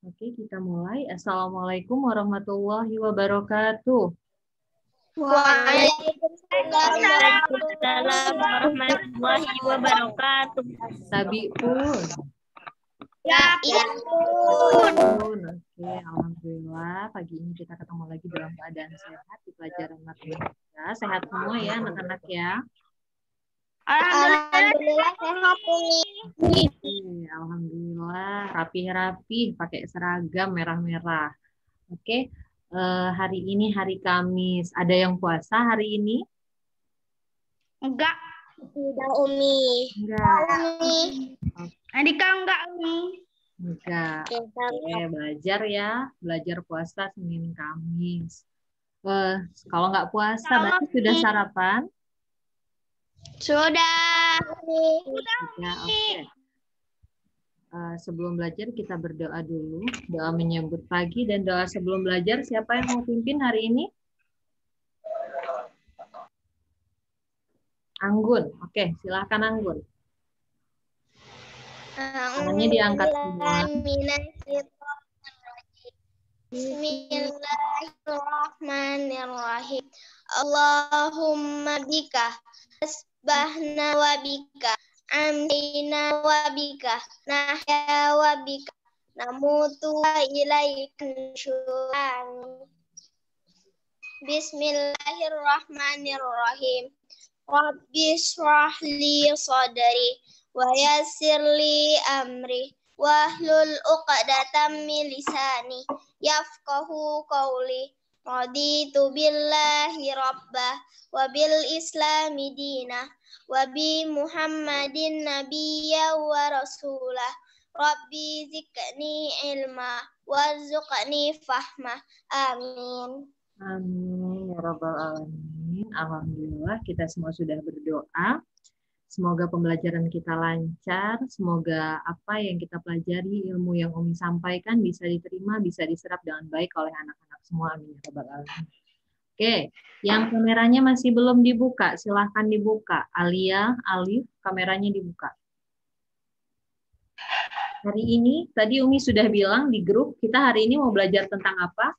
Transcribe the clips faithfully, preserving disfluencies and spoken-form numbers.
Oke, kita mulai. Assalamualaikum warahmatullahi wabarakatuh. Waalaikumsalam warahmatullahi wabarakatuh. Tabi'un. Ya, ya pun. Oke, alhamdulillah pagi ini kita ketemu lagi dalam keadaan sehat di pelajaran matematika. Sehat semua ya anak-anak ya. Alhamdulillah sehat nih. Oke, alhamdulillah rapi-rapi pakai seragam merah-merah. Oke, eh, hari ini hari Kamis. Ada yang puasa hari ini? Enggak. Tidak, Umi. Enggak. Umi. Andika enggak, Umi. Enggak. Oke, belajar ya. Belajar puasa Senin Kamis. Eh, kalau nggak puasa, berarti sudah sarapan? Sudah. Sudah, oke. Uh, sebelum belajar kita berdoa dulu. Doa menyambut pagi dan doa sebelum belajar. Siapa yang mau pimpin hari ini? Anggun. Oke, silahkan Anggun. Tangannya diangkat semua. Bismillahirrahmanirrahim. Allahumma bika asbahna wa bika amdina wa bika nahya wa bika namutu wa ilaika nusyur. Bismillahirrahmanirrahim. Rabbi shrah li sadri wa yassir li amri wahlul uqdatam min lisani yafqahu qawli. Raditu billahi rabbah wa bil islami dinah wa bi Muhammadin nabiyya wa rasulah. Rabbi zidni ilma warzuqni fahma. Amin. Amin ya rabbal alamin. Alhamdulillah kita semua sudah berdoa. Semoga pembelajaran kita lancar, semoga apa yang kita pelajari, ilmu yang Umi sampaikan bisa diterima, bisa diserap dengan baik oleh anak-anak semua. Amin ya rabbal alamin. Oke, yang kameranya masih belum dibuka, silahkan dibuka. Alia, Alif, kameranya dibuka. Hari ini, tadi Umi sudah bilang di grup, kita hari ini mau belajar tentang apa?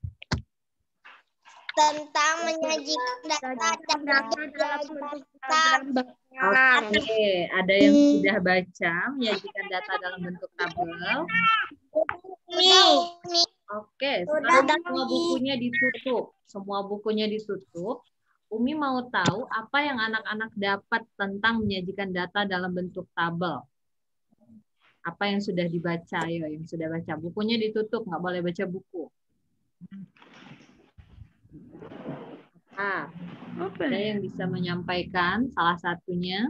Tentang menyajikan data dalam bentuk tabel. Oke, ada yang sudah baca menyajikan data dalam bentuk tabel. Oke, sekarang semua bukunya ditutup. Semua bukunya ditutup. Umi mau tahu apa yang anak-anak dapat tentang menyajikan data dalam bentuk tabel. Apa yang sudah dibaca, ayo yang sudah baca. Bukunya ditutup, nggak boleh baca buku. Ah, ada yang bisa menyampaikan salah satunya?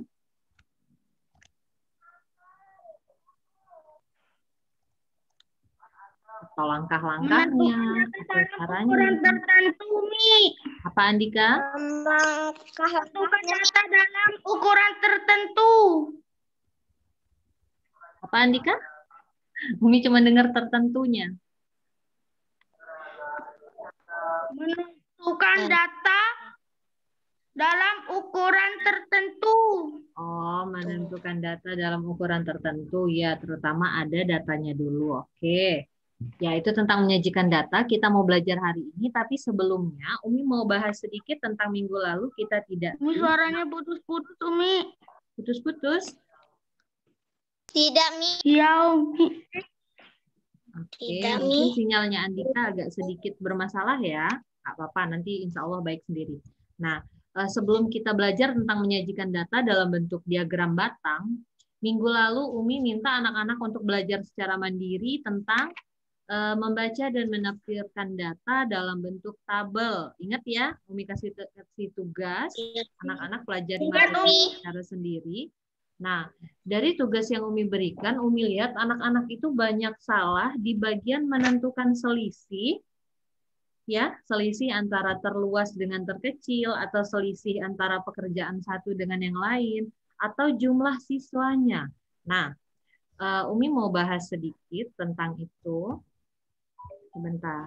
Atau langkah-langkahnya, atau caranya? Ukuran tertentu, Mi. Apa Andika? Langkah data dalam ukuran tertentu. Apa Andika? Umi cuma dengar tertentunya. Menentukan data dalam ukuran tertentu. Oh, menentukan data dalam ukuran tertentu. Ya, terutama ada datanya dulu. Oke. Ya, itu tentang menyajikan data. Kita mau belajar hari ini, tapi sebelumnya Umi mau bahas sedikit tentang minggu lalu kita tidak... Umi, suaranya putus-putus, Umi. Putus-putus? Tidak, Mi. Iya, Umi. Oke, mungkin sinyalnya Andika agak sedikit bermasalah ya. Nggak apa-apa, nanti insya Allah baik sendiri. Nah, sebelum kita belajar tentang menyajikan data dalam bentuk diagram batang, minggu lalu Umi minta anak-anak untuk belajar secara mandiri tentang uh, membaca dan menafsirkan data dalam bentuk tabel. Ingat ya, Umi kasih, kasih tugas, anak-anak pelajari secara sendiri. Nah, dari tugas yang Umi berikan, Umi lihat anak-anak itu banyak salah di bagian menentukan selisih, ya, selisih antara terluas dengan terkecil, atau selisih antara pekerjaan satu dengan yang lain, atau jumlah siswanya. Nah, Umi mau bahas sedikit tentang itu. Sebentar.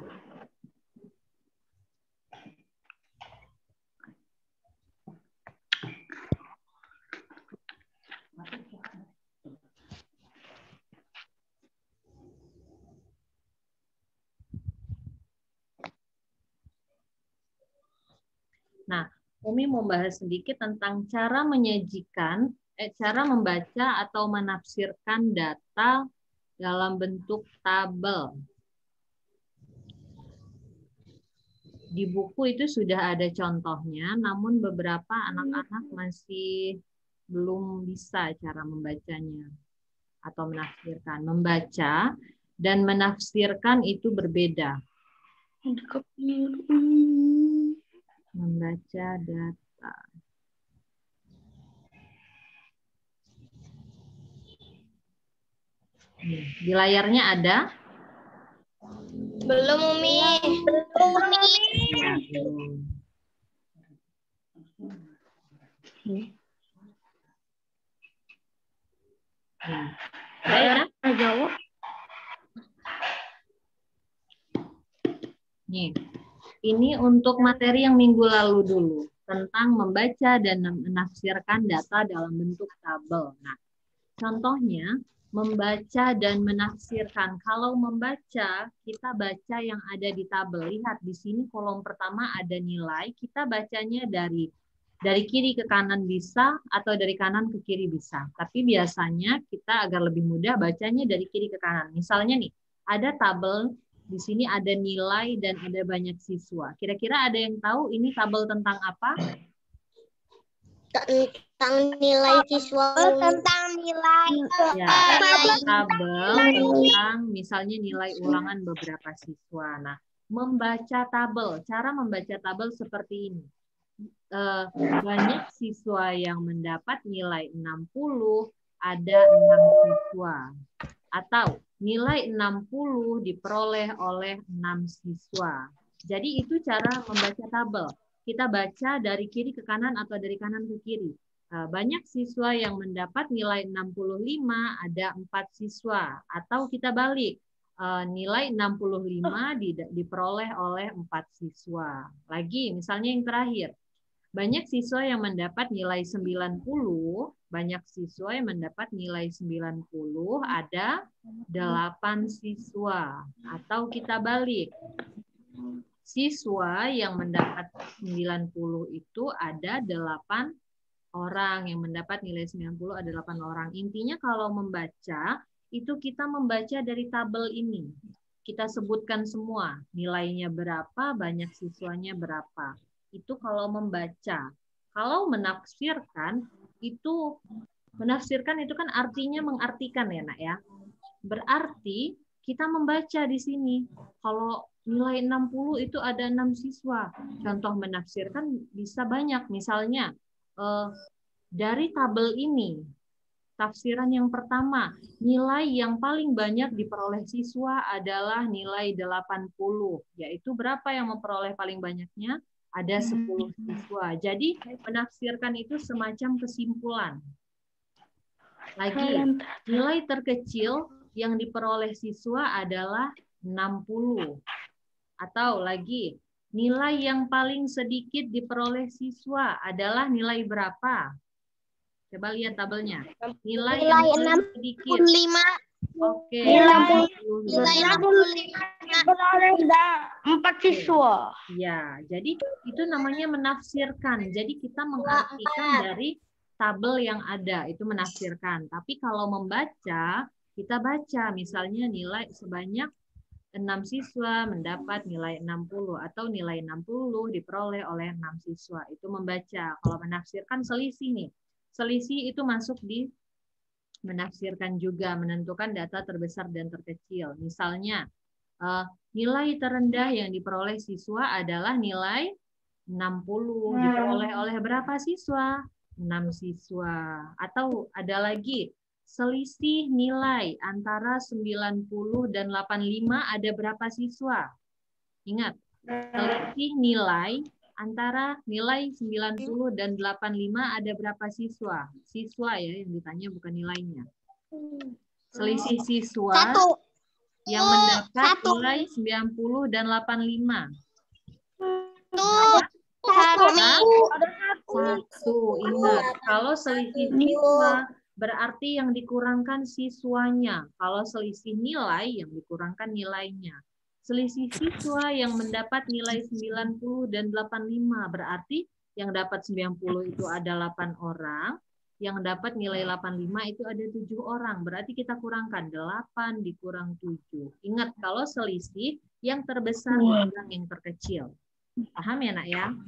Umi mau bahas sedikit tentang cara menyajikan, eh, cara membaca atau menafsirkan data dalam bentuk tabel. Di buku itu sudah ada contohnya, namun beberapa anak-anak masih belum bisa cara membacanya atau menafsirkan. Membaca dan menafsirkan itu berbeda. Membaca data. Di layarnya ada? Belum, Umi. Belum, Umi. Ya, belum. Hmm. Baik, jawab. Nih, ini untuk materi yang minggu lalu dulu tentang membaca dan menafsirkan data dalam bentuk tabel. Nah, contohnya membaca dan menafsirkan. Kalau membaca, kita baca yang ada di tabel. Lihat di sini kolom pertama ada nilai, kita bacanya dari dari kiri ke kanan bisa atau dari kanan ke kiri bisa. Tapi biasanya kita agar lebih mudah bacanya dari kiri ke kanan. Misalnya nih, ada tabel, di sini ada nilai dan ada banyak siswa. Kira-kira ada yang tahu ini tabel tentang apa? Tentang nilai siswa. Tentang nilai. Ya, tabel tentang misalnya nilai ulangan beberapa siswa. Nah, membaca tabel, cara membaca tabel seperti ini. Uh, banyak siswa yang mendapat nilai enam puluh, ada enam siswa. Atau nilai enam puluh diperoleh oleh enam siswa. Jadi itu cara membaca tabel. Kita baca dari kiri ke kanan atau dari kanan ke kiri. Uh, banyak siswa yang mendapat nilai enam puluh lima, ada empat siswa. Atau kita balik. Uh, nilai enam puluh lima diperoleh oleh empat siswa. Lagi, misalnya yang terakhir. Banyak siswa yang mendapat nilai sembilan puluh, banyak siswa yang mendapat nilai sembilan puluh, ada delapan siswa. Atau kita balik, siswa yang mendapat sembilan puluh itu ada delapan orang, yang mendapat nilai sembilan puluh ada delapan orang. Intinya kalau membaca, itu kita membaca dari tabel ini. Kita sebutkan semua, nilainya berapa, banyak siswanya berapa. Itu kalau membaca. Kalau menafsirkan, itu menafsirkan itu kan artinya mengartikan ya, Nak ya. Berarti kita membaca di sini. Kalau nilai enam puluh itu ada enam siswa. Contoh menafsirkan bisa banyak. Misalnya eh, dari tabel ini, tafsiran yang pertama, nilai yang paling banyak diperoleh siswa adalah nilai delapan puluh. Yaitu berapa yang memperoleh paling banyaknya? Ada sepuluh siswa. Jadi menafsirkan itu semacam kesimpulan. Lagi, nilai terkecil yang diperoleh siswa adalah enam puluh. Atau lagi, nilai yang paling sedikit diperoleh siswa adalah nilai berapa? Coba lihat tabelnya. Nilai, nilai yang paling sedikit. lima. Oke. Nilai enam puluh lima diperoleh empat siswa. Ya, jadi itu namanya menafsirkan. Jadi kita mengartikan dari tabel yang ada, itu menafsirkan. Tapi kalau membaca, kita baca misalnya nilai sebanyak enam siswa mendapat nilai enam puluh atau nilai enam puluh diperoleh oleh enam siswa. Itu membaca. Kalau menafsirkan selisih nih. Selisih itu masuk di menafsirkan juga, menentukan data terbesar dan terkecil. Misalnya, uh, nilai terendah yang diperoleh siswa adalah nilai enam puluh. Diperoleh oleh berapa siswa? enam siswa. Atau ada lagi, selisih nilai antara sembilan puluh dan delapan puluh lima ada berapa siswa? Ingat, selisih nilai antara nilai sembilan puluh dan delapan puluh lima ada berapa siswa? Siswa ya yang ditanya, bukan nilainya. Selisih siswa Satu. yang mendapat Satu. nilai sembilan puluh dan delapan puluh lima. Satu. Satu. Ingat, kalau selisih siswa berarti yang dikurangkan siswanya. Kalau selisih nilai yang dikurangkan nilainya. Selisih siswa yang mendapat nilai sembilan puluh dan delapan puluh lima berarti yang dapat sembilan puluh itu ada delapan orang, yang dapat nilai delapan puluh lima itu ada tujuh orang. Berarti kita kurangkan delapan dikurang tujuh. Ingat, kalau selisih yang terbesar dikurang yang terkecil. Paham ya, Nak ya?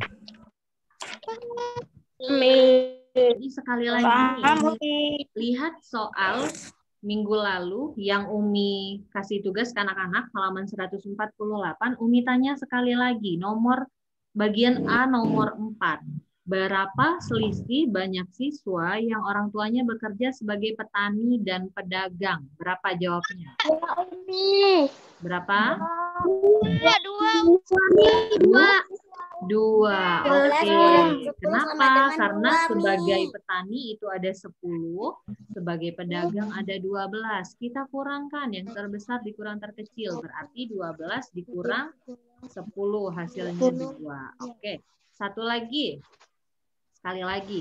Jadi sekali lagi, lihat soal minggu lalu yang Umi kasih tugas ke anak-anak halaman seratus empat puluh delapan, Umi tanya sekali lagi, nomor bagian A nomor empat. Berapa selisih banyak siswa yang orang tuanya bekerja sebagai petani dan pedagang? Berapa jawabnya? Berapa? Dua, dua. Dua. Dua. Oke. Kenapa? Karena sebagai petani itu ada sepuluh, sebagai pedagang ada dua belas. Kita kurangkan, yang terbesar dikurang terkecil. Berarti dua belas dikurang sepuluh, hasilnya dua. Oke. Satu lagi. Sekali lagi.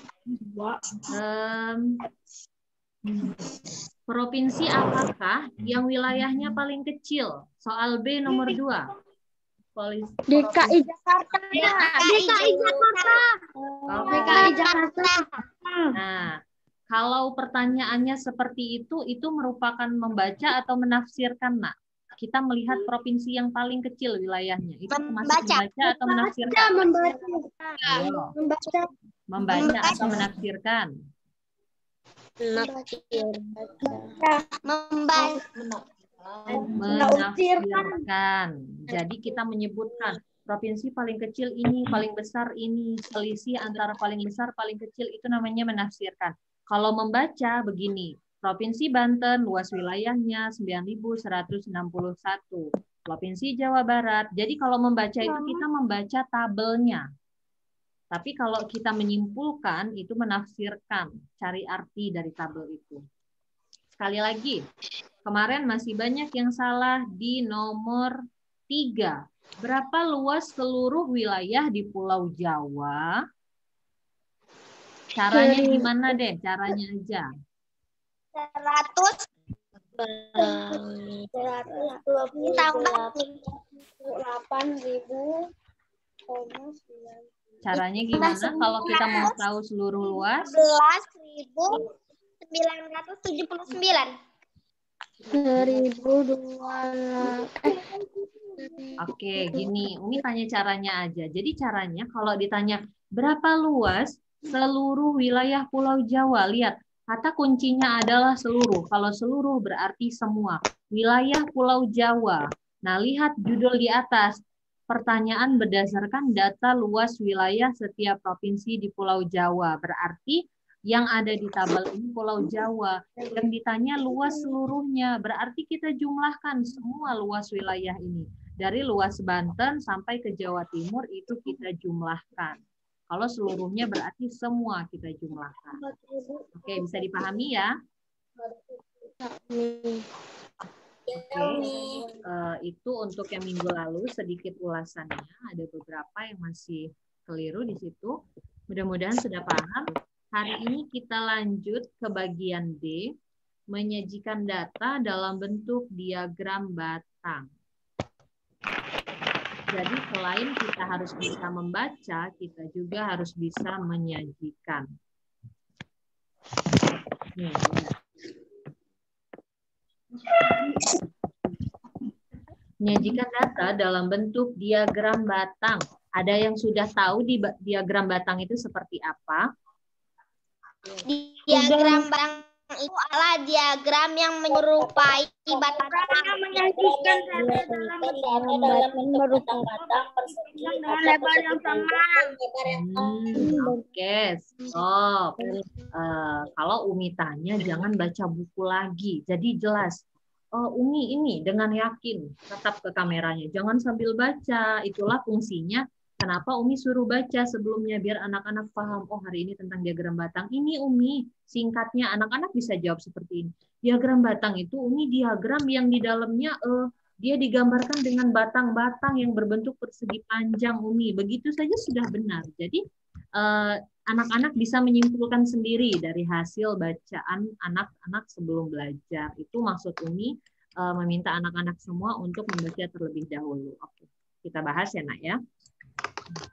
Um, provinsi apakah yang wilayahnya paling kecil? Soal B nomor dua. D K I Jakarta. D K I Jakarta. D K I Jakarta. Nah, kalau pertanyaannya seperti itu, itu merupakan membaca atau menafsirkan, Nak? Kita melihat provinsi yang paling kecil wilayahnya. Itu termasuk membaca atau menafsirkan? Membaca. Membaca. Membaca atau menafsirkan? Membaca. Menafsirkan. Jadi kita menyebutkan provinsi paling kecil ini, paling besar ini, selisih antara paling besar paling kecil itu namanya menafsirkan. Kalau membaca begini, Provinsi Banten luas wilayahnya sembilan ribu seratus enam puluh satu. Provinsi Jawa Barat. Jadi kalau membaca itu kita membaca tabelnya. Tapi kalau kita menyimpulkan itu menafsirkan, cari arti dari tabel itu. Sekali lagi, kemarin masih banyak yang salah di nomor tiga. Berapa luas seluruh wilayah di Pulau Jawa? Caranya gimana deh? Caranya aja. Seratus. Seratus tambah delapan ribu. Caranya gimana kalau kita mau tahu seluruh luas? sebelas ribu sembilan ratus tujuh puluh sembilan. seribu dua ratus. Oke, gini, Umi tanya caranya aja. Jadi caranya kalau ditanya berapa luas seluruh wilayah Pulau Jawa, lihat kata kuncinya adalah seluruh. Kalau seluruh berarti semua wilayah Pulau Jawa. Nah, lihat judul di atas. Pertanyaan berdasarkan data luas wilayah setiap provinsi di Pulau Jawa. Berarti yang ada di tabel ini Pulau Jawa. Yang ditanya luas seluruhnya. Berarti kita jumlahkan semua luas wilayah ini. Dari luas Banten sampai ke Jawa Timur itu kita jumlahkan. Kalau seluruhnya berarti semua kita jumlahkan. Oke, bisa dipahami ya? Oke, uh, itu untuk yang minggu lalu sedikit ulasannya. Ada beberapa yang masih keliru di situ. Mudah-mudahan sudah paham. Hari ini kita lanjut ke bagian D, menyajikan data dalam bentuk diagram batang. Jadi selain kita harus bisa membaca, kita juga harus bisa menyajikan. Nih, lihat. Menyajikan data dalam bentuk diagram batang. Ada yang sudah tahu di diagram batang itu seperti apa? Diagram batang itu adalah diagram yang menyerupai batang. Menyajikan data dalam bentuk batang dengan lebar yang sama. Hmm, Oke, okay. Stop. Uh, kalau Umi tanya, jangan baca buku lagi. Jadi jelas. Oh, Umi ini dengan yakin tetap ke kameranya. Jangan sambil baca. Itulah fungsinya. Kenapa Umi suruh baca sebelumnya biar anak-anak paham. Oh, hari ini tentang diagram batang. Ini Umi singkatnya. Anak-anak bisa jawab seperti ini. Diagram batang itu Umi diagram yang di dalamnya uh, dia digambarkan dengan batang-batang yang berbentuk persegi panjang Umi. Begitu saja sudah benar. Jadi uh, anak-anak bisa menyimpulkan sendiri dari hasil bacaan anak-anak sebelum belajar. Itu maksud Umi uh, meminta anak-anak semua untuk membaca terlebih dahulu. Oke, kita bahas ya, Nak ya.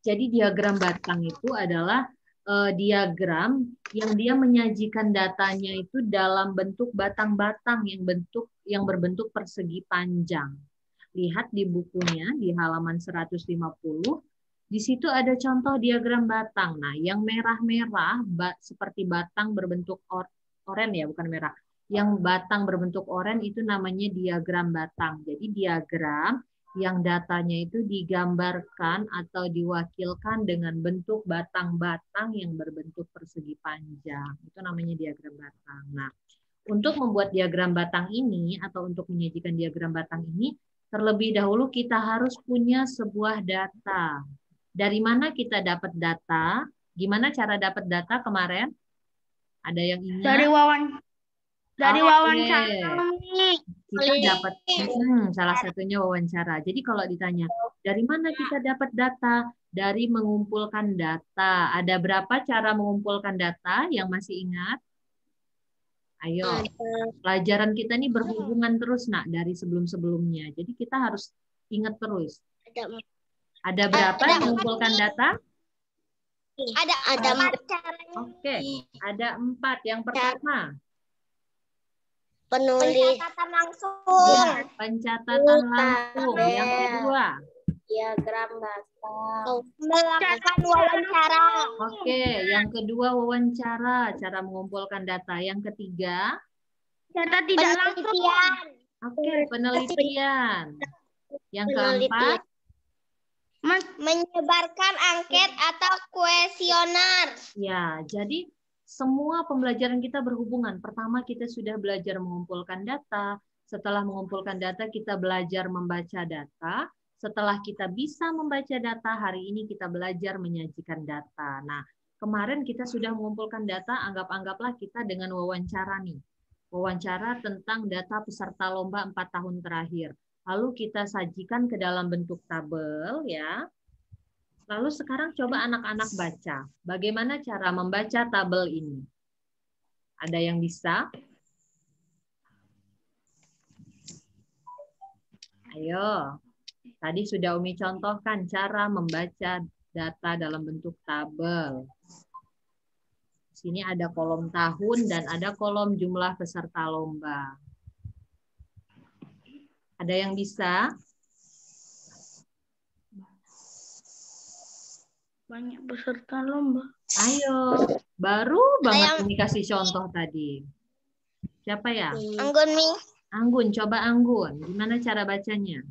Jadi diagram batang itu adalah uh, diagram yang dia menyajikan datanya itu dalam bentuk batang-batang yang bentuk yang berbentuk persegi panjang. Lihat di bukunya di halaman seratus lima puluh, di situ ada contoh diagram batang. Nah, yang merah-merah bat, seperti batang berbentuk or, oranye ya, bukan merah. Yang batang berbentuk oranye itu namanya diagram batang. Jadi diagram yang datanya itu digambarkan atau diwakilkan dengan bentuk batang-batang yang berbentuk persegi panjang. Itu namanya diagram batang. Nah, untuk membuat diagram batang ini atau untuk menyajikan diagram batang ini, terlebih dahulu kita harus punya sebuah data. Dari mana kita dapat data? Gimana cara dapat data kemarin? Ada yang ingat? Dari wawancara. Dari okay. wawancara. Kita dapat hmm, salah satunya wawancara. Jadi kalau ditanya, dari mana kita dapat data? Dari mengumpulkan data. Ada berapa cara mengumpulkan data yang masih ingat? Ayo, pelajaran kita ini berhubungan terus, nak, dari sebelum-sebelumnya. Jadi kita harus ingat terus. Ada berapa ada mengumpulkan data? Ada ada empat caranya. Oke, ada empat. Yang pertama, penulis pencatatan langsung. Ya, pencatatan langsung. Yang kedua, diagram batang. Melakukan wawancara. Oke, yang kedua wawancara, cara mengumpulkan data. Yang ketiga, data tidak langsung. Oke, penelitian. Yang keempat, menyebarkan angket atau kuesioner. Ya, jadi semua pembelajaran kita berhubungan. Pertama kita sudah belajar mengumpulkan data. Setelah mengumpulkan data kita belajar membaca data. Setelah kita bisa membaca data, hari ini kita belajar menyajikan data. Nah, kemarin kita sudah mengumpulkan data, anggap-anggaplah kita dengan wawancara nih. Wawancara tentang data peserta lomba empat tahun terakhir. Lalu kita sajikan ke dalam bentuk tabel ya. Lalu sekarang coba anak-anak baca. Bagaimana cara membaca tabel ini? Ada yang bisa? Ayo. Tadi sudah Umi contohkan cara membaca data dalam bentuk tabel. Sini ada kolom tahun dan ada kolom jumlah peserta lomba. Ada yang bisa? Banyak peserta lomba. Ayo, baru banget Umi kasih contoh tadi. Siapa ya? Anggun, Mi. Anggun, coba Anggun. Gimana cara bacanya?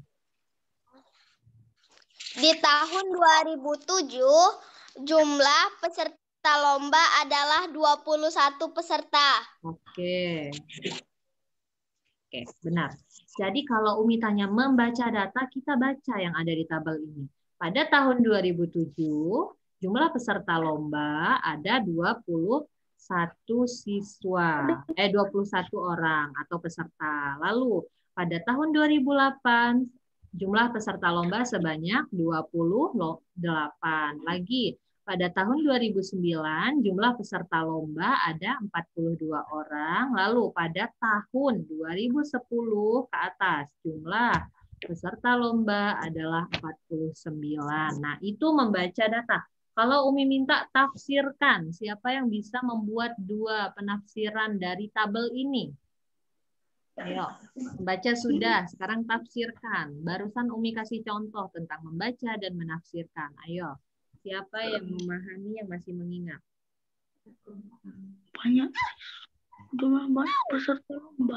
Di tahun dua ribu tujuh, jumlah peserta lomba adalah dua puluh satu peserta. Oke. Oke, benar. Jadi kalau Umi tanya membaca data, kita baca yang ada di tabel ini. Pada tahun dua ribu tujuh, jumlah peserta lomba ada dua puluh satu siswa, eh dua puluh satu orang atau peserta. Lalu pada tahun dua ribu delapan, jumlah peserta lomba sebanyak dua puluh delapan. Lagi pada tahun dua ribu sembilan, jumlah peserta lomba ada empat puluh dua orang. Lalu pada tahun dua ribu sepuluh ke atas, jumlah peserta lomba adalah empat puluh sembilan. Nah, itu membaca data. Kalau Umi minta tafsirkan, siapa yang bisa membuat dua penafsiran dari tabel ini? Ayo, membaca sudah, sekarang tafsirkan. Barusan Umi kasih contoh tentang membaca dan menafsirkan. Ayo, siapa yang memahami, yang masih mengingat? Banyak, jumlah banyak peserta lomba.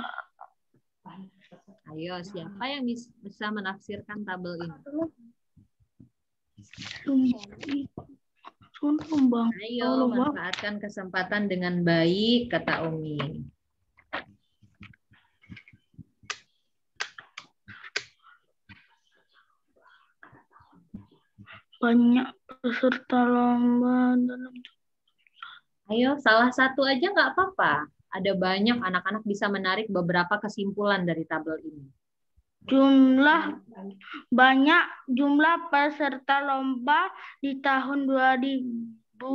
Ayo, siapa yang bisa menafsirkan tabel ini? Ayo, manfaatkan kesempatan dengan baik, kata Umi. Banyak peserta lomba dalam. Ayo, salah satu aja nggak apa-apa. Ada banyak anak-anak bisa menarik beberapa kesimpulan dari tabel ini. Jumlah banyak jumlah peserta lomba di tahun dua ribu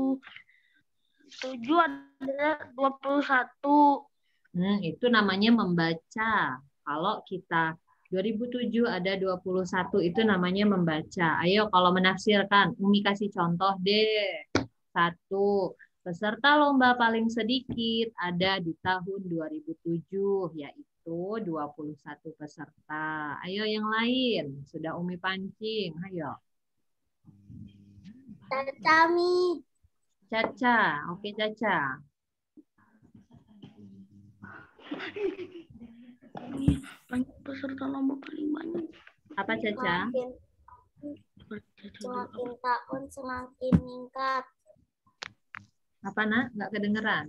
tujuh adalah dua puluh satu. Hmm, itu namanya membaca. Kalau kita dua ribu tujuh ada dua puluh satu, itu namanya membaca. Ayo kalau menafsirkan, Umi kasih contoh deh. Satu, peserta lomba paling sedikit ada di tahun dua ribu tujuh, yaitu dua puluh satu peserta. Ayo yang lain, sudah Umi pancing, ayo. Caca, Mi. Caca, oke Caca. Banyak peserta lomba paling banyak. Apa Caca? Semakin, semakin tahun semakin meningkat. Apa nak? Nggak kedengeran.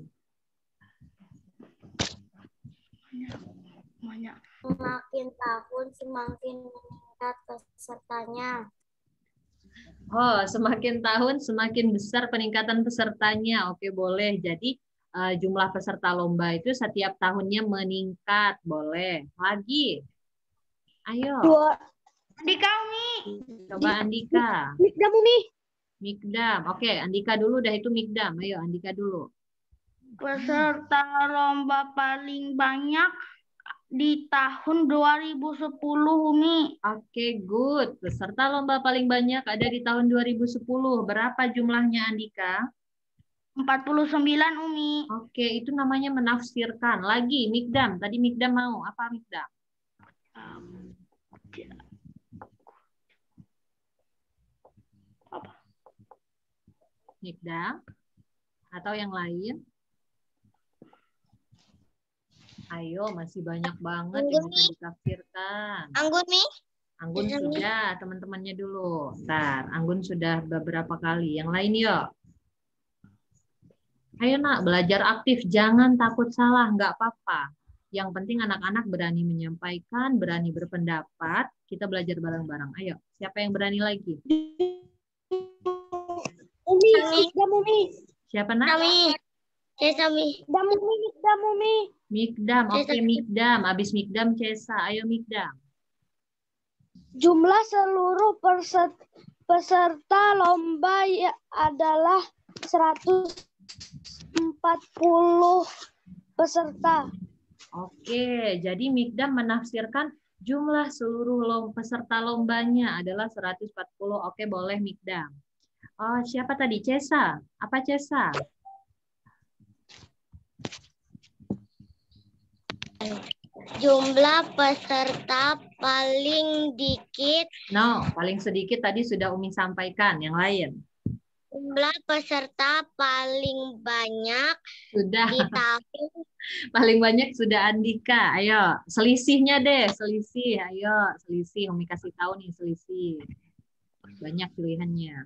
Banyak. Semakin tahun semakin meningkat pesertanya. Oh, semakin tahun semakin besar peningkatan pesertanya. Oke, boleh. Jadi uh, jumlah peserta lomba itu setiap tahunnya meningkat. Boleh. Lagi. Ayo. Dua. Andika, Umi. Coba Andika. Mikdam, Umi. Mikdam. Oke, Andika dulu dah, itu Mikdam. Ayo Andika dulu. Peserta lomba paling banyak di tahun dua ribu sepuluh, Umi. Oke, good. Peserta lomba paling banyak ada di tahun dua ribu sepuluh. Berapa jumlahnya Andika? empat puluh sembilan, Umi. Oke, itu namanya menafsirkan. Lagi, Mikdam. Tadi Mikdam mau. Apa Mikdam? Apa? Mikdam? Atau yang lain? Ayo, masih banyak banget yang bisa ditafsirkan. Anggun, Mi. Anggun sudah, teman-temannya dulu. Ntar, Anggun sudah beberapa kali. Yang lain yuk. Ayo nak, belajar aktif. Jangan takut salah, nggak apa-apa. Yang penting anak-anak berani menyampaikan, berani berpendapat. Kita belajar bareng-bareng. Ayo, siapa yang berani lagi? Umi, Mikdam, Umi. Siapa nak? Kami. Cesa, Mi. Mikdam, Umi. Mikdam, Umi. Mikdam, oke Mikdam. Abis Mikdam, Cesa. Ayo Mikdam. Jumlah seluruh peserta lomba adalah seratus empat puluh peserta. Oke, jadi Mikdam menafsirkan jumlah seluruh lomba, peserta lombanya adalah seratus empat puluh. Oke, boleh Mikdam. Oh, siapa tadi? Cesa. Apa Cesa? Jumlah peserta paling dikit. No, paling sedikit tadi sudah Umi sampaikan. Yang lain? Jumlah peserta paling banyak sudah. Di tahun. Paling banyak sudah Andika. Ayo, selisihnya deh, selisih. Ayo, selisih. Umi kasih tahu nih selisih. Banyak pilihannya.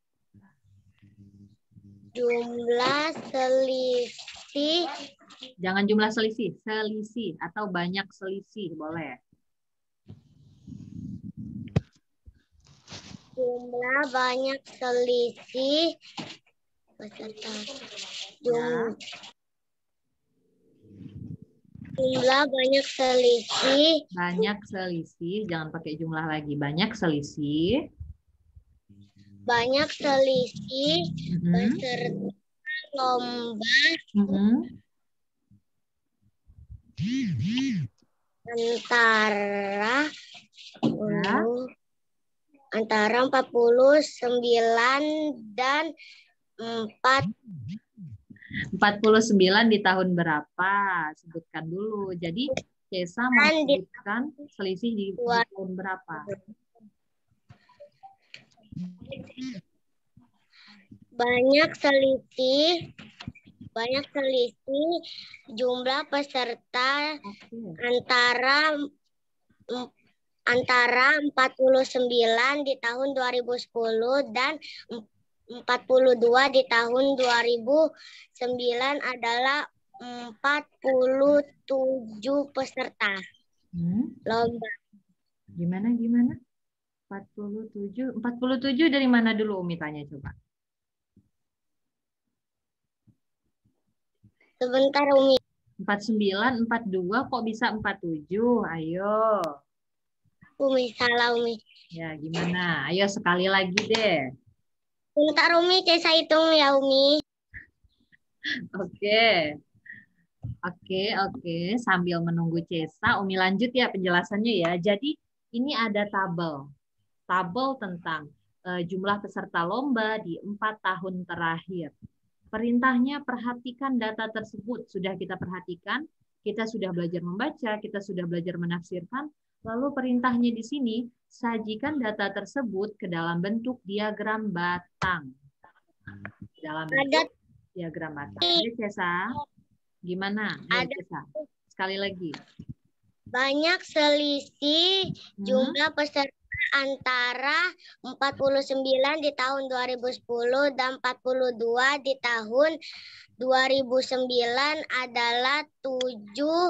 Jumlah selisih. Jangan jumlah selisih, selisih atau banyak selisih boleh. Jumlah banyak selisih peserta. Jum... Jumlah banyak selisih. Banyak selisih, jangan pakai jumlah lagi. Banyak selisih. Banyak selisih Mm-hmm. peserta lomba. Mm-hmm. Antara Ya. antara empat puluh sembilan dan empat empat puluh sembilan di tahun berapa? Sebutkan dulu. Jadi Cesa mau sebutkan selisih di, di tahun berapa? Banyak selisih banyak selisih jumlah peserta okay. antara antara empat puluh sembilan di tahun dua ribu sepuluh dan empat puluh dua di tahun dua ribu sembilan adalah empat puluh tujuh peserta hmm? lomba. Gimana gimana? empat puluh tujuh. empat puluh tujuh dari mana dulu Umi tanya coba? Sebentar Umi. empat puluh sembilan, empat puluh dua kok bisa empat puluh tujuh? Ayo. Umi salah Umi. Ya gimana? Ayo sekali lagi deh. Bentar Umi, saya hitung ya Umi. Oke. Oke, oke. Sambil menunggu Cesa, Umi lanjut ya penjelasannya ya. Jadi ini ada tabel. Tabel tentang uh, jumlah peserta lomba di empat tahun terakhir. Perintahnya perhatikan data tersebut. Sudah kita perhatikan, kita sudah belajar membaca, kita sudah belajar menafsirkan. Lalu perintahnya di sini, sajikan data tersebut ke dalam bentuk diagram batang. Dalam bentuk diagram batang. Oke, Cesa. Gimana? Ya, Ada Cesa. Sekali lagi. Banyak selisih Hmm. jumlah peserta antara empat puluh sembilan di tahun dua ribu sepuluh dan empat puluh dua di tahun dua ribu sembilan adalah tujuh,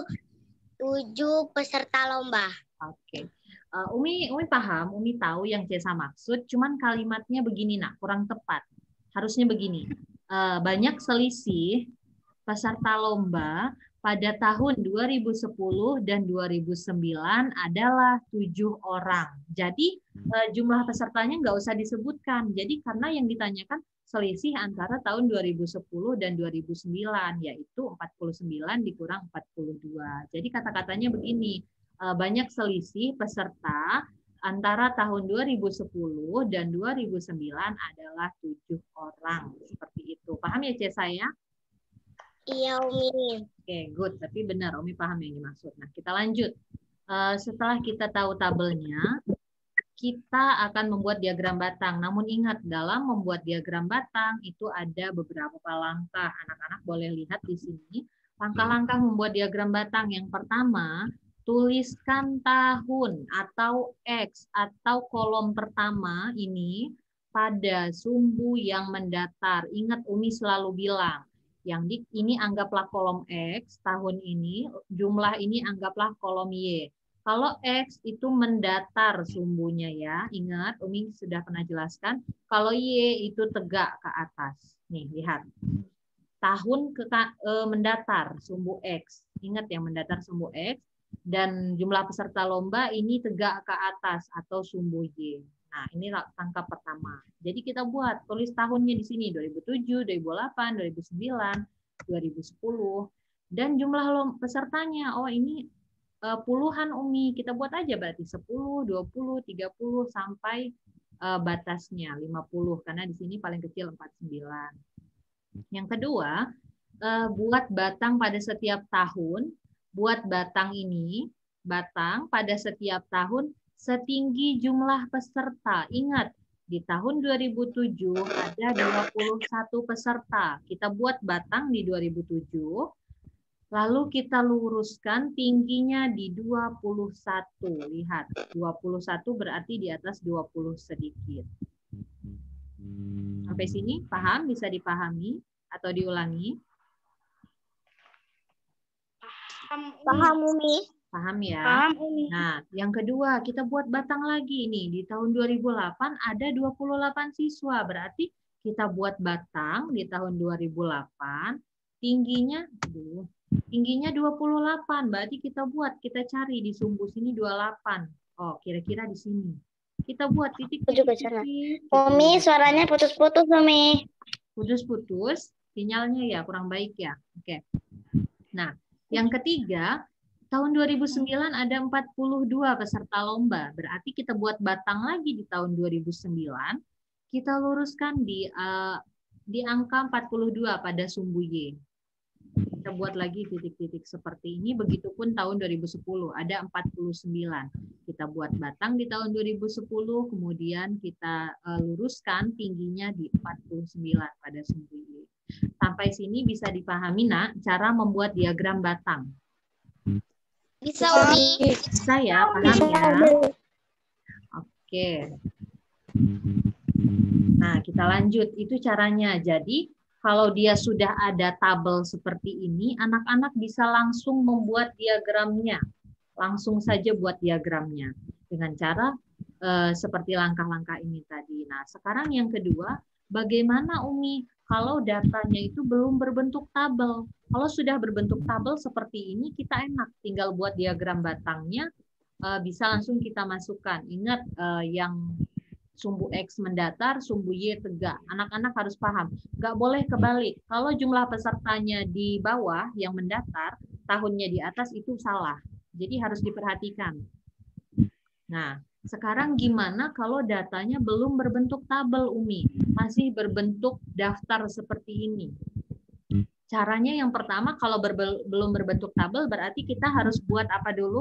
tujuh peserta lomba. Oke. Uh, Umi, Umi paham, Umi tahu yang Cesa maksud, cuman kalimatnya begini nak, kurang tepat. Harusnya begini. Uh, banyak selisih peserta lomba pada tahun dua ribu sepuluh dan dua ribu sembilan adalah tujuh orang. Jadi jumlah pesertanya nggak usah disebutkan. Jadi karena yang ditanyakan selisih antara tahun dua ribu sepuluh dan dua ribu sembilan, yaitu empat puluh sembilan dikurang empat puluh dua. Jadi kata-katanya begini, banyak selisih peserta antara tahun dua ribu sepuluh dan dua ribu sembilan adalah tujuh orang. Seperti itu. Paham ya, Cesa ya? Iya, Umi. Oke, good. Tapi benar, Umi paham yang dimaksud. Nah, kita lanjut. Uh, setelah kita tahu tabelnya, kita akan membuat diagram batang. Namun ingat, dalam membuat diagram batang itu ada beberapa langkah. Anak-anak boleh lihat di sini. Langkah-langkah membuat diagram batang. Yang pertama, tuliskan tahun atau X atau kolom pertama ini pada sumbu yang mendatar. Ingat, Umi selalu bilang, yang di, ini anggaplah kolom X tahun ini, jumlah ini anggaplah kolom Y. Kalau X itu mendatar sumbunya ya, ingat Umi sudah pernah jelaskan, kalau Y itu tegak ke atas. Nih, lihat. Tahun ke e, mendatar sumbu X. Ingat yang mendatar sumbu X, dan jumlah peserta lomba ini tegak ke atas atau sumbu Y. Nah, ini langkah pertama. Jadi kita buat, tulis tahunnya di sini, dua ribu tujuh, dua ribu delapan, dua ribu sembilan, dua ribu sepuluh. Dan jumlah pesertanya, oh ini uh, puluhan Umi. Kita buat aja berarti sepuluh, dua puluh, tiga puluh, sampai uh, batasnya lima puluh. Karena di sini paling kecil empat puluh sembilan. Yang kedua, uh, buat batang pada setiap tahun. Buat batang ini, batang pada setiap tahun, setinggi jumlah peserta. Ingat, di tahun dua ribu tujuh ada dua puluh satu peserta. Kita buat batang di dua ribu tujuh, lalu kita luruskan tingginya di dua puluh satu. Lihat, dua puluh satu berarti di atas dua puluh sedikit. Sampai sini paham? Bisa dipahami atau diulangi? Paham, Umi. Paham ya? Paham, Umi. Nah, yang kedua, kita buat batang lagi nih. Di tahun dua ribu delapan ada dua puluh delapan siswa. Berarti kita buat batang di tahun dua ribu delapan, tingginya aduh, tingginya dua puluh delapan. Berarti kita buat, kita cari di sumbu sini dua puluh delapan. Oh, kira-kira di sini. Kita buat titik titik. titik. Umi, suaranya putus-putus, Umi. Putus-putus, sinyalnya ya kurang baik ya. Oke. Nah, yang ketiga, tahun dua ribu sembilan ada empat puluh dua peserta lomba. Berarti kita buat batang lagi di tahun dua ribu sembilan. Kita luruskan di uh, di angka empat puluh dua pada sumbu Y. Kita buat lagi titik-titik seperti ini. Begitupun tahun dua ribu sepuluh ada empat puluh sembilan. Kita buat batang di tahun dua ribu sepuluh, kemudian kita uh, luruskan tingginya di empat puluh sembilan pada sumbu Y. Sampai sini bisa dipahami nak cara membuat diagram batang. Bisa, Umi. Bisa ya, paham ya? Oke. Nah, kita lanjut. Itu caranya. Jadi, kalau dia sudah ada tabel seperti ini, anak-anak bisa langsung membuat diagramnya. Langsung saja buat diagramnya. Dengan cara eh, seperti langkah-langkah ini tadi. Nah, sekarang yang kedua, bagaimana Umi kalau datanya itu belum berbentuk tabel? Kalau sudah berbentuk tabel seperti ini, kita enak. Tinggal buat diagram batangnya, bisa langsung kita masukkan. Ingat, yang Sumbu X mendatar, sumbu Y tegak. Anak-anak harus paham. Nggak boleh kebalik. Kalau jumlah pesertanya di bawah yang mendatar, tahunnya di atas itu salah. Jadi harus diperhatikan. Nah, sekarang gimana kalau datanya belum berbentuk tabel, Umi? Masih berbentuk daftar seperti ini. Caranya yang pertama, kalau ber belum berbentuk tabel, berarti kita harus buat apa dulu?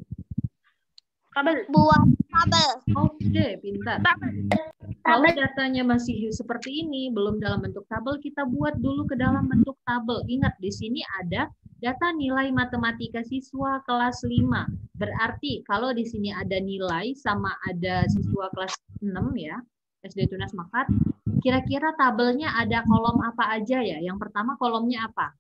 Tabel. Buat tabel. Oke, pintar. Kalau datanya masih seperti ini, belum dalam bentuk tabel, kita buat dulu ke dalam bentuk tabel. Ingat, di sini ada data nilai matematika siswa kelas lima. Berarti kalau di sini ada nilai sama ada siswa kelas enam ya, S D Tunas Mekat, kira-kira tabelnya ada kolom apa aja ya? Yang pertama kolomnya apa?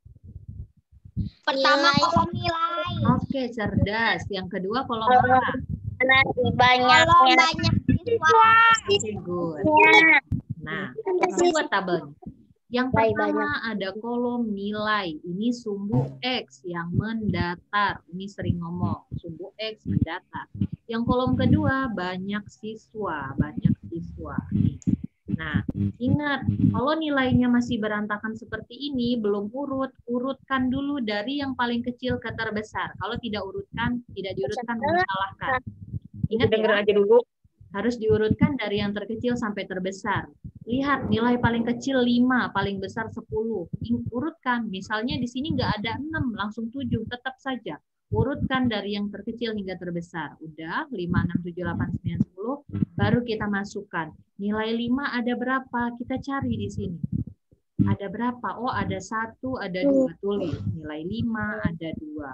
Pertama kolom nilai. Oke, cerdas. Yang kedua kolom apa? Banyak. Kolom banyak siswa. Oke, good. Nah, kita buat tabelnya. Yang pertama ada kolom nilai. Ini sumbu X yang mendatar. Ini sering ngomong, sumbu X mendatar. Yang kolom kedua banyak siswa, banyak siswa. Nah, ingat, kalau nilainya masih berantakan seperti ini, belum urut, urutkan dulu dari yang paling kecil ke terbesar. Kalau tidak urutkan, tidak diurutkan, disalahkan. Ingat ya, aja dulu. Harus diurutkan dari yang terkecil sampai terbesar. Lihat, nilai paling kecil lima, paling besar sepuluh. Urutkan, misalnya di sini nggak ada enam, langsung tujuh, tetap saja. Urutkan dari yang terkecil hingga terbesar. Udah, lima, enam, tujuh, delapan, sembilan, sepuluh, baru kita masukkan. Nilai lima ada berapa? Kita cari di sini. Ada berapa? Oh, ada satu, ada dua. Tulis. Nilai lima, ada dua.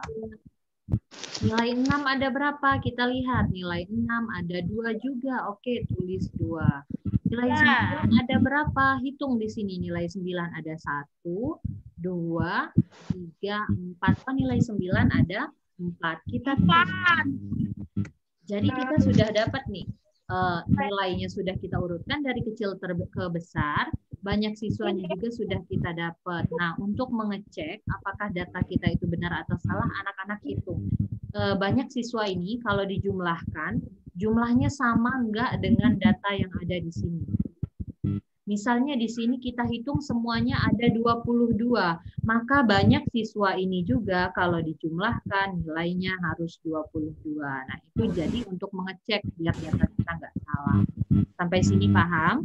Nilai enam ada berapa? Kita lihat. Nilai enam ada dua juga. Oke, tulis dua. Nilai sembilan ada berapa? Hitung di sini. Nilai sembilan ada satu, dua, tiga, empat. Oh, nilai sembilan ada empat. Kita tulis. Jadi kita sudah dapat nih. Uh, nilainya sudah kita urutkan dari kecil ke besar, banyak siswanya juga sudah kita dapat. Nah, untuk mengecek apakah data kita itu benar atau salah, anak-anak hitung. Uh, banyak siswa ini kalau dijumlahkan, jumlahnya sama enggak dengan data yang ada di sini. Misalnya di sini kita hitung semuanya ada dua puluh dua, maka banyak siswa ini juga kalau dijumlahkan nilainya harus dua puluh dua. Nah, itu jadi untuk mengecek biar data kita nggak salah. Sampai sini paham?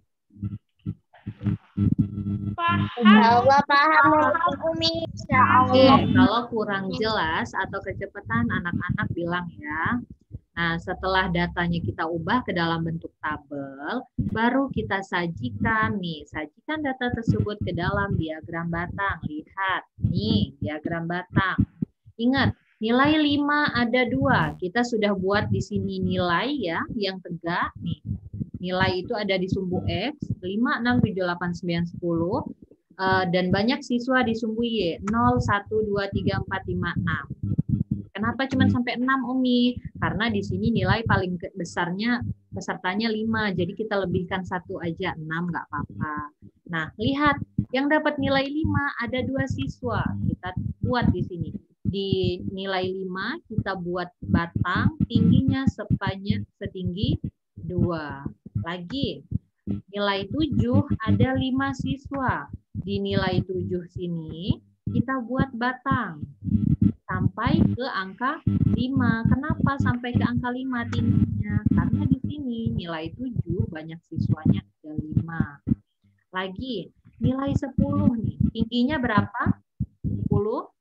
Paham. Paham, Umi. Oke, kalau kurang jelas atau kecepatan anak-anak bilang ya. Nah, setelah datanya kita ubah ke dalam bentuk tabel, baru kita sajikan nih. Sajikan data tersebut ke dalam diagram batang. Lihat, nih diagram batang. Ingat, nilai lima ada dua. Kita sudah buat di sini nilai ya, yang tegak. Nih, nilai itu ada di sumbu X, lima, enam, tujuh, delapan, sembilan, sepuluh. Dan banyak siswa di sumbu Y, nol, satu, dua, tiga, empat, lima, enam. Kenapa cuma sampai enam, Umi? Karena di sini nilai paling besarnya pesertanya lima, jadi kita lebihkan satu aja, enam nggak apa-apa. Nah, lihat, yang dapat nilai lima ada dua siswa. Kita buat di sini. Di nilai lima, kita buat batang, tingginya sepanjang setinggi dua. Lagi, nilai tujuh ada lima siswa. Di nilai tujuh sini, kita buat batang. Sampai ke angka lima. Kenapa sampai ke angka lima tingginya? Karena di sini nilai tujuh banyak siswanya ada lima. Lagi, nilai sepuluh nih. Tingginya berapa? sepuluh?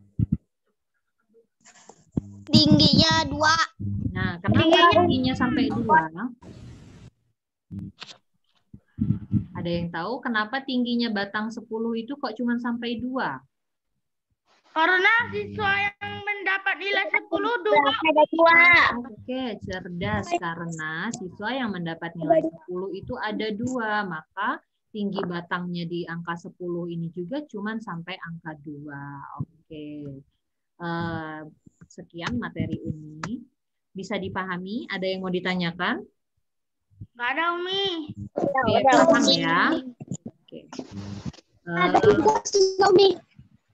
Tingginya dua. Nah, kenapa tingginya sampai dua? Ada yang tahu kenapa tingginya batang sepuluh itu kok cuma sampai dua? Karena siswa yang mendapat nilai sepuluh dua. Oke, cerdas. Karena siswa yang mendapat nilai sepuluh itu ada dua, maka tinggi batangnya di angka sepuluh ini juga cuma sampai angka dua. Oke. Uh, sekian materi Umi. Bisa dipahami? Ada yang mau ditanyakan? Nggak ada, Umi. Oke, paham ya? Oke. Uh,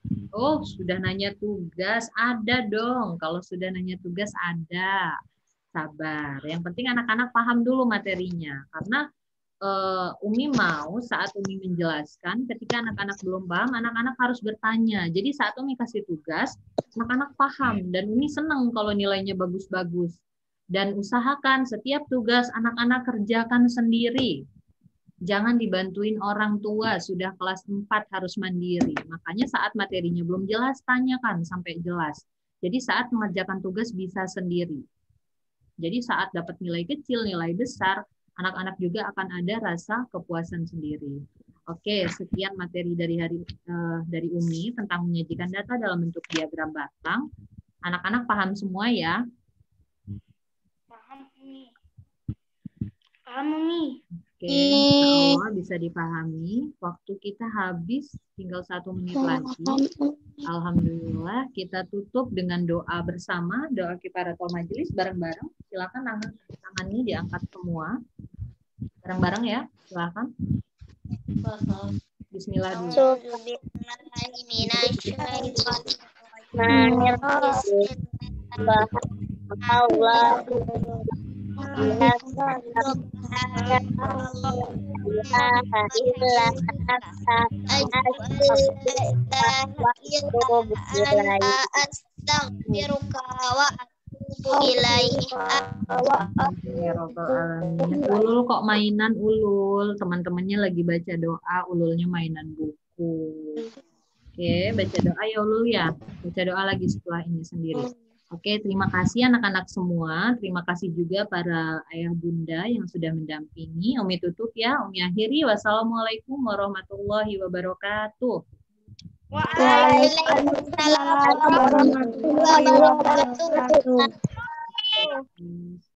Oh, sudah nanya tugas? Ada dong. Kalau sudah nanya tugas, ada. sabar. Yang penting anak-anak paham dulu materinya. Karena uh, Umi mau saat Umi menjelaskan, ketika anak-anak belum paham, anak-anak harus bertanya. Jadi saat Umi kasih tugas, anak-anak paham. Dan Umi senang kalau nilainya bagus-bagus. Dan usahakan setiap tugas anak-anak kerjakan sendiri. Jangan dibantuin orang tua, sudah kelas empat harus mandiri. Makanya saat materinya belum jelas, tanyakan sampai jelas. Jadi saat mengerjakan tugas bisa sendiri. Jadi saat dapat nilai kecil, nilai besar, anak-anak juga akan ada rasa kepuasan sendiri. Oke, sekian materi dari hari uh, dari Umi tentang menyajikan data dalam bentuk diagram batang. Anak-anak paham semua ya? Paham, Umi. Paham, Umi. Oke, insya Allah bisa dipahami. Waktu kita habis, tinggal satu menit lagi. Alhamdulillah, kita tutup dengan doa bersama, doa kifaratul majelis bareng-bareng. Silakan tangan tangannya diangkat semua. Bareng-bareng ya, silakan. Bismillah dulu. Allah Ulul kok mainan Ulul, teman-temannya lagi baca doa, Ululnya mainan buku. Oke, baca doa ya Ulul ya, baca doa lagi setelah ini sendiri. Oke, terima kasih anak-anak semua. Terima kasih juga para ayah bunda yang sudah mendampingi. Umi tutup ya, Umi akhiri. Wassalamualaikum warahmatullahi wabarakatuh. Waalaikumsalam warahmatullahi wabarakatuh.